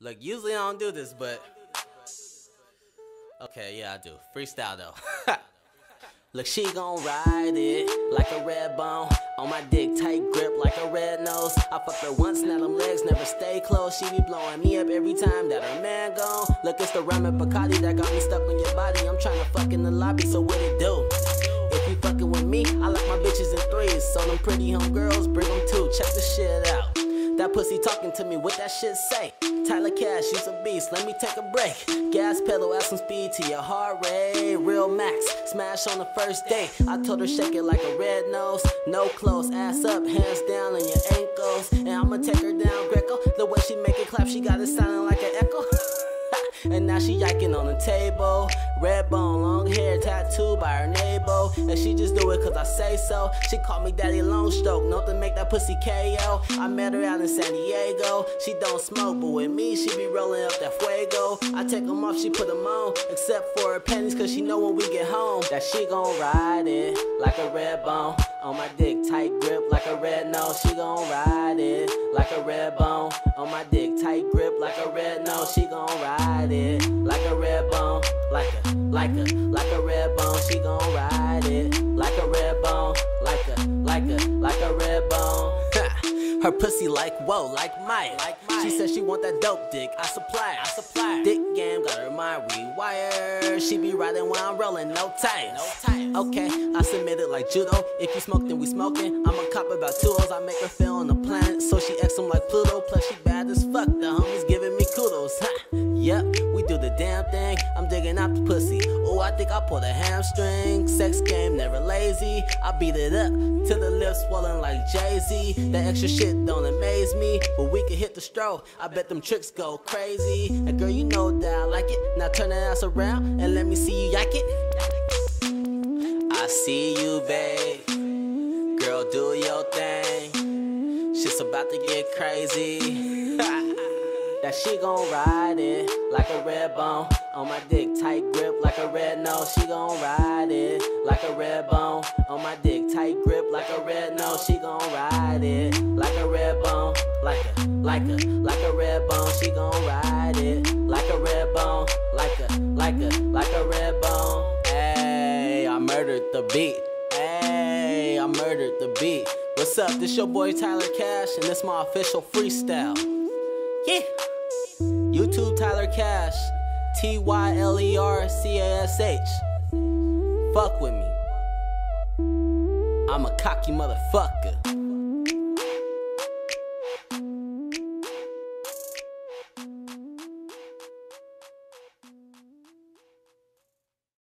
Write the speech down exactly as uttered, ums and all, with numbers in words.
Look, usually I don't do this, but okay, yeah, I do. Freestyle though. Look, she gon' ride it like a red bone. On my dick, tight grip like a red nose. I fucked her once, now them legs never stay closed. She be blowing me up every time that her man gone. Look, it's the rum and Bacardi that got me stuck on your body. I'm tryna fuck in the lobby, so what it do? If you fucking with me, I like my bitches in threes. So them pretty homegirls, bring them too. Check the shit out. That pussy talking to me, what that shit say? Tyler Cash, you's a beast, let me take a break. Gas pedal, add some speed to your heart rate. Real max, smash on the first date. I told her shake it like a red nose. No clothes, ass up, hands down on your ankles. And I'ma take her down Greco. The way she make it clap, she got it sounding like an echo. And now she yiking on the table. Red bone, long hair, tattooed by her neighbor. And she just do it cause I say so. She called me daddy long stroke, note to make that pussy K O. I met her out in San Diego. She don't smoke, but with me she be rolling up that fuego. I take them off, she put them on. Except for her panties cause she know when we get home that she gon' ride it like a red bone. On my dick, tight grip like a red nose. She gon' ride it like a red bone. On my dick, tight grip like a red nose. She gon' ride it like a red bone. Like a, like a, like a red bone. She gon' ride it like a red bone. Like a, like a, like a red bone. Her pussy like whoa, like Maya. Like she said she want that dope dick. I supply, I supply. Dick game got her mind rewired. She be riding while I'm rolling, no tires. No tires. Okay, I submit it like judo. If you smoke, then we smoking. I'm a cop about two O's. I make her feel on the planet, so she X them like Pluto. Plus she bad as fuck. The homies giving me kudos. Yep, we do the damn thing. I'm digging out the pussy. Oh, I think I pulled a hamstring. Sex game, never lazy. I beat it up till the lips swollen like Jay-Z. That extra shit don't amaze me, but we can hit the stroke. I bet them tricks go crazy. And girl, you know that I like it. Now turn that ass around and let me see you yak it. I see you, babe. Girl, do your thing. Shit's about to get crazy. That she gon' ride it like a red bone. On my dick, tight grip like a red nose. She gon' ride it like a red bone. On my dick, tight grip like a red nose. She gon' ride it like a red bone. Like a, like a, like a red bone. She gon' ride it like a red bone. Like a, like a, like a red bone. Hey, I murdered the beat. Hey, I murdered the beat. What's up? This your boy Tyler Cash, and this my official freestyle. Yeah. YouTube Tyler Cash, T Y L E R C A S H. Fuck with me. I'm a cocky motherfucker.